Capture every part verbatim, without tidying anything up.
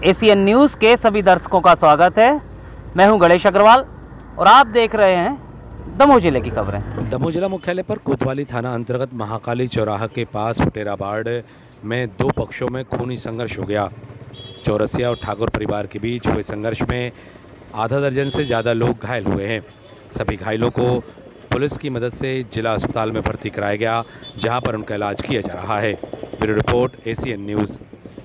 ACN news के सभी दर्शकों का स्वागत है। मैं हूं गणेश अग्रवाल और आप देख रहे हैं दमोह जिले की खबरें। दमोह जिला मुख्यालय पर कोतवाली थाना अंतर्गत महाकाली चौराहा के पास फुटेरा बाड़ में दो पक्षों में खूनी संघर्ष हो गया। चौरसिया और ठाकुर परिवार के बीच हुए संघर्ष में आधा दर्जन से ज़्यादा लोग घायल हुए हैं। सभी घायलों को पुलिस की मदद से जिला अस्पताल में भर्ती कराया गया, जहां पर उनका इलाज किया जा रहा है। Bureau report ACN news.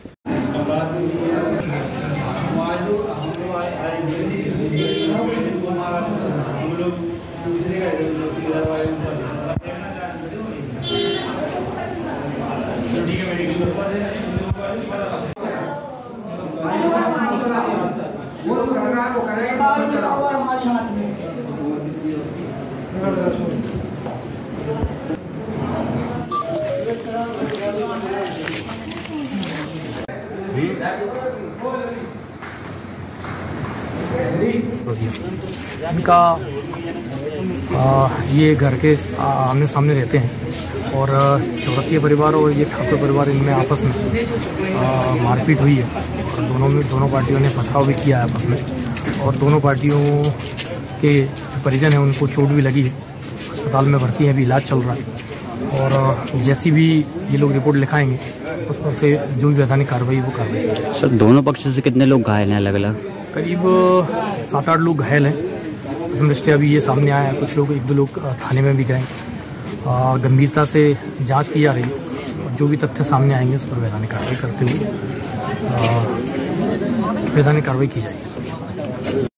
इनका आ, ये घर के आमने सामने रहते हैं और चौरसिया परिवार और ये ठाकुर परिवार इनमें आपस में आ, मारपीट हुई है और दोनों में दोनों पार्टियों ने पथराव भी किया है आपस में और दोनों पार्टियों के जो परिजन हैं उनको चोट भी लगी है। अस्पताल में भर्ती है, अभी इलाज चल रहा है और जैसी भी ये लोग रिपोर्ट लिखाएंगे उस पर से जो भी वैधानिक कार्रवाई वो कर देंगे। सर, दोनों पक्ष से कितने लोग घायल हैं? अलग अलग करीब सात आठ लोग घायल हैं। प्रथम दृष्टया अभी ये सामने आया है, कुछ लोग एक दो लोग थाने में भी गए। गंभीरता से जांच की जा रही है और जो भी तथ्य सामने आएंगे उस पर वैधानिक कार्रवाई करते हुए वैधानिक कार्रवाई की जाएगी।